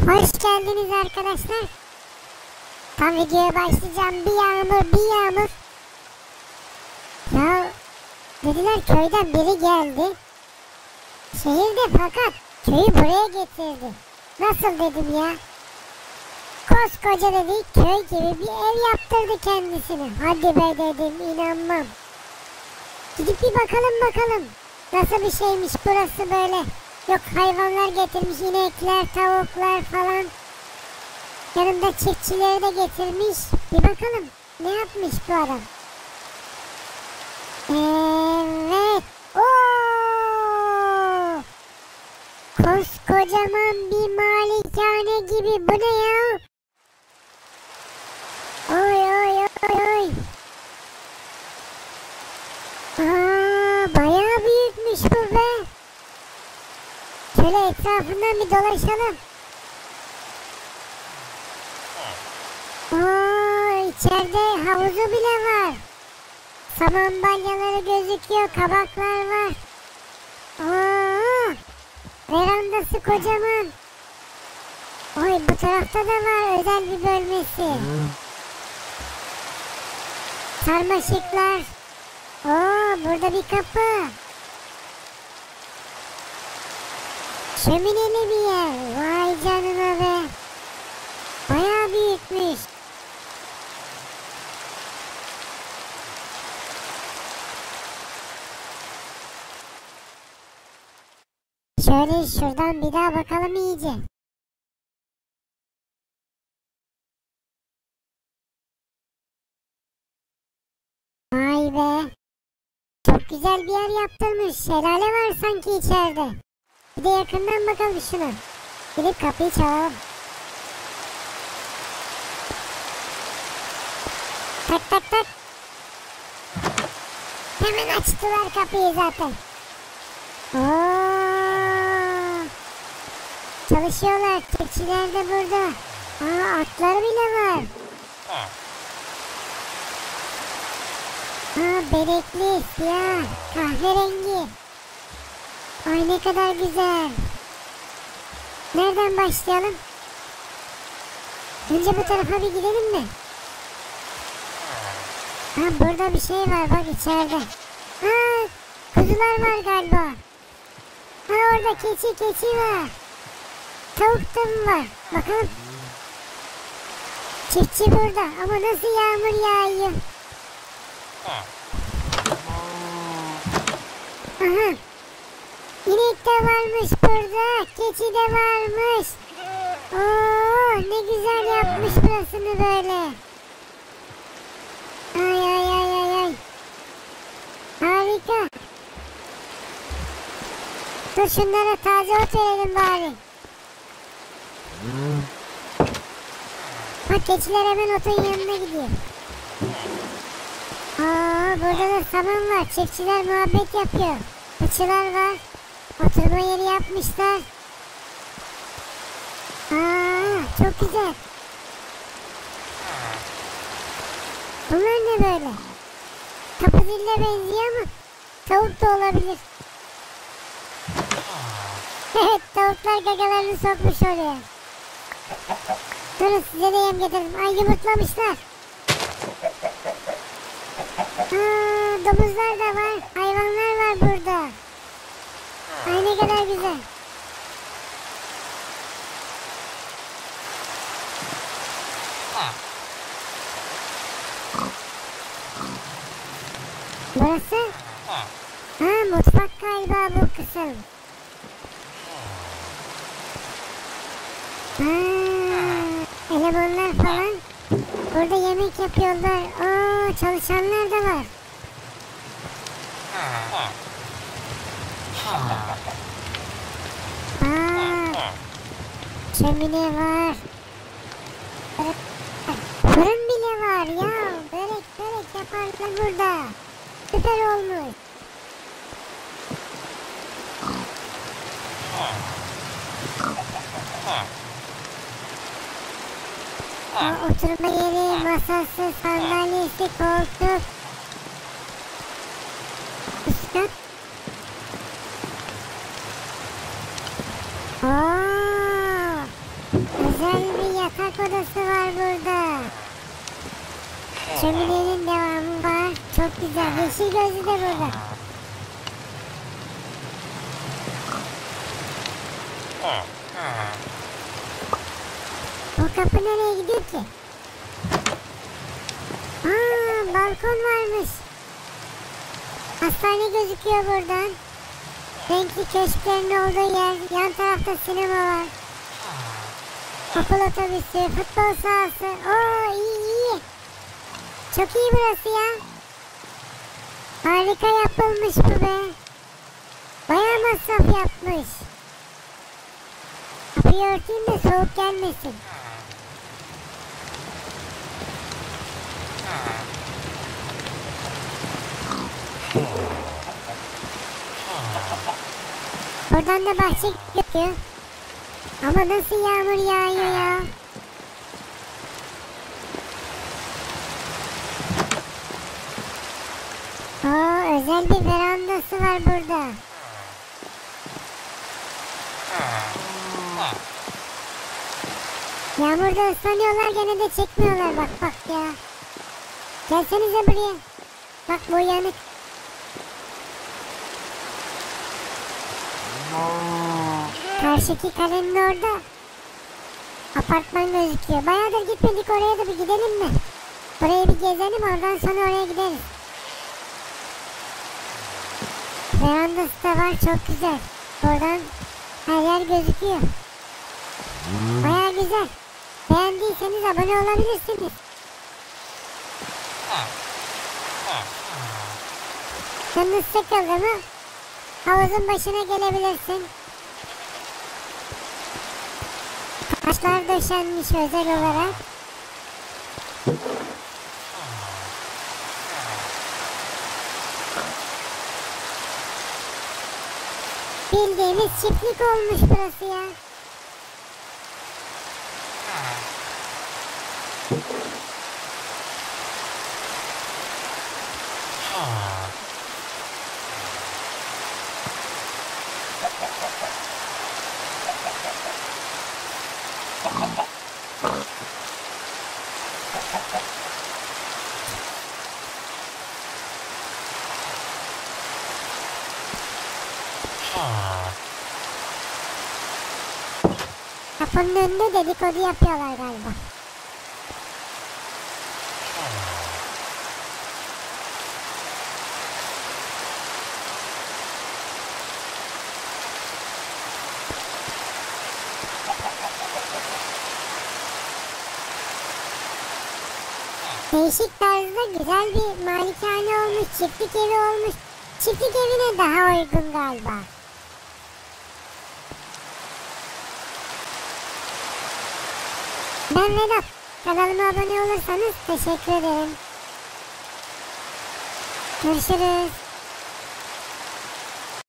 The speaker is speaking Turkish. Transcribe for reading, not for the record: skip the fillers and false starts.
Hoş geldiniz arkadaşlar. Tam videoya başlayacağım. Bir yağmur. Ya dediler köyden biri geldi. Şehirde fakat köyü buraya getirdi. Nasıl dedim ya. Koskoca dedi köy gibi bir ev yaptırdı kendisine. Hadi be dedim, inanmam. Gidip bir bakalım. Nasıl bir şeymiş burası böyle. Yok, hayvanlar getirmiş, inekler, tavuklar falan. Yanında çiftçileri de getirmiş. Bir bakalım ne yapmış bu adam. Evet. Oo! Koskocaman bir malikane gibi. Bu ne ya? Oy. Bayağı büyükmüş bu be. Şöyle etrafından bir dolaşalım. İçeride havuzu bile var. Saman balyaları gözüküyor, kabaklar var. Verandası kocaman. Oy, bu tarafta da var özel bir bölmesi. Sarmaşıklar. Burada bir kapı. Şömineli bir yer. Vay canına be. Bayağı büyükmüş. Şöyle şuradan bir daha bakalım iyice. Vay be. Çok güzel bir yer yaptırmış. Şelale var sanki içeride. Bir de yakından bakalım şuna. Gidip kapıyı çalalım. Tak. Hemen açtılar kapıyı zaten. Çalışıyorlar. Çiftçiler de burada. Atlar bile var. Benekli, siyah, kahverengi. Ay ne kadar güzel. Nereden başlayalım? Önce bu tarafa bir gidelim mi? Burada bir şey var bak içeride. Kuzular var galiba. Orada keçi var. Tavuk da mı var? Bakalım. Çiftçi burada ama nasıl yağmur yağıyor. İnek de varmış burada. Keçi de varmış. Ne güzel yapmış burasını böyle. Ay. Harika. Dur şunlara taze ot verelim bari. Bak keçiler hemen otun yanına gidiyor. Burada da saman var. Çiftçiler muhabbet yapıyor. Fıçılar var. Oturma yeri yapmışlar. Çok güzel. Bunlar ne böyle? Kapı ziline benziyor ama tavuk da olabilir. Evet, tavuklar gagalarını sokmuş oraya. Durun, size de yem getirdim. Ay, yumurtlamışlar. Domuzlar da var. Hayvanlar var burada. Ay ne kadar güzel. Burası? Mutfak galiba bu kısım. Elemanlar falan burada yemek yapıyorlar. Çalışanlar da var. Şömine var. Fırın bile var ya. Börek yaparlar burada. Süper olmuş. Oturma yeri, masası, sandalyesi, koltuk. Üst kat. şöminenin devamı var. Çok güzel. Yeşil gözlü de burada. Bu kapı nereye gidiyor ki? Aa, balkon varmış. Hastane gözüküyor buradan. Renkli köşklerin olduğu yer. Yan tarafta sinema var. Okul otobüsü, futbol sahası. Oo, iyi. Çok iyi burası ya. Harika yapılmış bu be. Bayağı masraf yapmış. Kapıyı örteyim de soğuk gelmesin. Buradan da bahçe gözüküyor. Ama nasıl yağmur yağıyor ya. Oo, özel bir verandası var burada. Yağmurda ıslanıyorlar gene de çekmiyorlar bak bak ya. Gelsenize buraya. Bak bu yanık. Karşıki kalenin orada apartman gözüküyor. Bayağıdır gitmedik, oraya da bir gidelim mi? Orayı bir gezelim, oradan sonra oraya gideriz. Verandası da var, çok güzel. Oradan her yer gözüküyor. Bayağı güzel. Beğendiyseniz abone olabilirsiniz. Canınız sıkıldı mı havuzun başına gelebilirsin. Taşlar döşenmiş özel olarak. Bildiğimiz çiftlik olmuş burası ya. Kapının önünde dedikodu yapıyorlar galiba. Değişik tarzda güzel bir malikane olmuş, çiftlik evi olmuş. Çiftlik evine daha uygun galiba. Ben Vedat. Kanalıma abone olursanız teşekkür ederim. Görüşürüz.